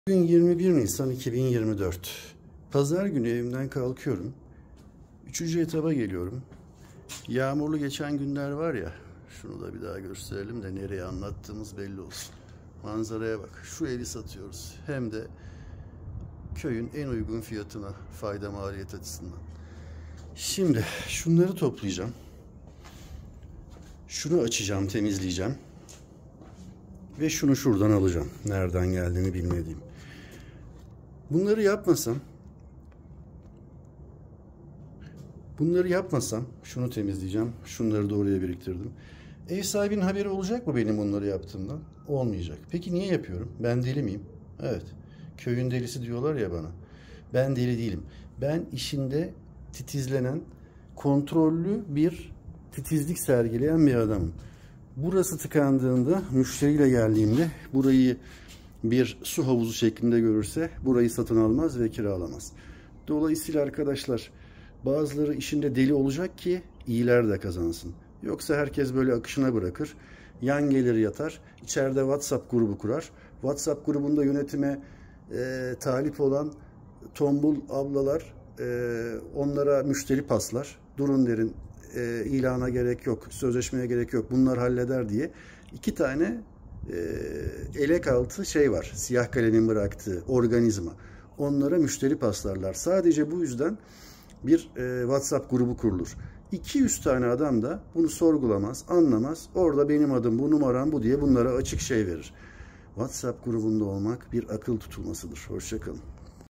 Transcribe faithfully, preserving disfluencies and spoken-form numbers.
Bugün yirmi bir Nisan iki bin yirmi dört. Pazar günü evimden kalkıyorum. Üçüncü etaba geliyorum. Yağmurlu geçen günler var ya, şunu da bir daha gösterelim de nereye anlattığımız belli olsun. Manzaraya bak. Şu evi satıyoruz. Hem de köyün en uygun fiyatına, fayda maliyet açısından. Şimdi şunları toplayacağım. Şunu açacağım, temizleyeceğim. Ve şunu şuradan alacağım. Nereden geldiğini bilmediğim. Bunları yapmasam, bunları yapmasam, şunu temizleyeceğim, şunları da oraya biriktirdim. Ev sahibinin haberi olacak mı benim bunları yaptığımdan? Olmayacak. Peki niye yapıyorum? Ben deli miyim? Evet. Köyün delisi diyorlar ya bana. Ben deli değilim. Ben işinde titizlenen, kontrollü bir titizlik sergileyen bir adamım. Burası tıkandığında, müşteriyle geldiğimde burayı bir su havuzu şeklinde görürse burayı satın almaz ve kiralamaz. Dolayısıyla arkadaşlar, bazıları işinde deli olacak ki iyiler de kazansın. Yoksa herkes böyle akışına bırakır. Yan gelir yatar. İçeride WhatsApp grubu kurar. WhatsApp grubunda yönetime e, talip olan tombul ablalar e, onlara müşteri paslar. Durun derin, e, ilana gerek yok, sözleşmeye gerek yok, bunlar halleder diye iki tane e, elek altı şey var. Siyah kalemin bıraktığı organizma. Onlara müşteri paslarlar. Sadece bu yüzden bir e, WhatsApp grubu kurulur. iki yüz tane adam da bunu sorgulamaz, anlamaz. Orada benim adım bu, numaram bu diye bunlara açık şey verir. WhatsApp grubunda olmak bir akıl tutulmasıdır. Hoşça kalın.